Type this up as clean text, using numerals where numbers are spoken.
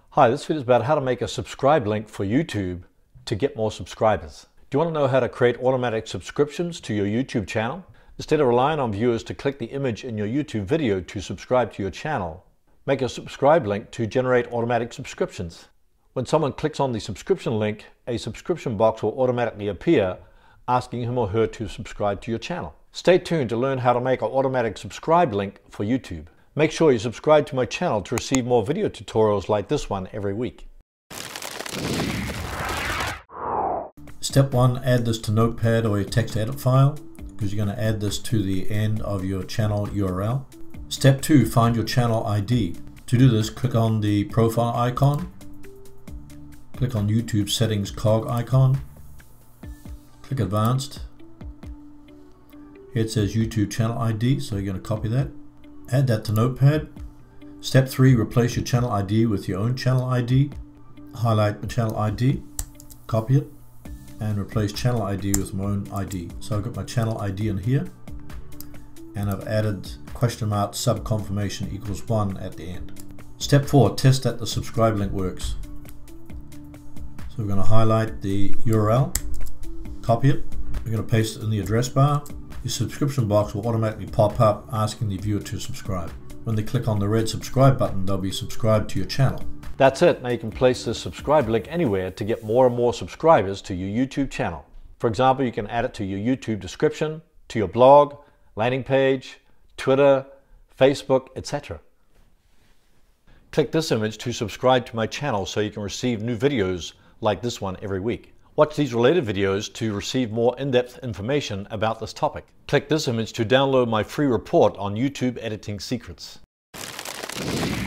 Hi, this video is about how to make a subscribe link for YouTube to get more subscribers. Do you want to know how to create automatic subscriptions to your YouTube channel? Instead of relying on viewers to click the image in your YouTube video to subscribe to your channel, make a subscribe link to generate automatic subscriptions. When someone clicks on the subscription link, a subscription box will automatically appear asking him or her to subscribe to your channel. Stay tuned to learn how to make an automatic subscribe link for YouTube. Make sure you subscribe to my channel to receive more video tutorials like this one every week. Step 1, add this to Notepad or your text edit file, because you're going to add this to the end of your channel URL. Step 2, find your channel ID. To do this, click on the profile icon, click on YouTube settings cog icon, click advanced. Here it says YouTube channel ID, so you're going to copy that. Add that to Notepad. Step 3, replace your channel ID with your own channel ID. Highlight the channel ID, copy it, and replace channel ID with my own ID. So I've got my channel ID in here, and I've added question mark sub confirmation equals 1 at the end. Step 4, test that the subscribe link works. So we're going to highlight the URL, copy it, we're going to paste it in the address bar. Your subscription box will automatically pop up asking the viewer to subscribe. When they click on the red subscribe button, they'll be subscribed to your channel. That's it. Now you can place this subscribe link anywhere to get more and more subscribers to your YouTube channel. For example, you can add it to your YouTube description, to your blog, landing page, Twitter, Facebook, etc. Click this image to subscribe to my channel so you can receive new videos like this one every week. Watch these related videos to receive more in-depth information about this topic. Click this image to download my free report on YouTube editing secrets.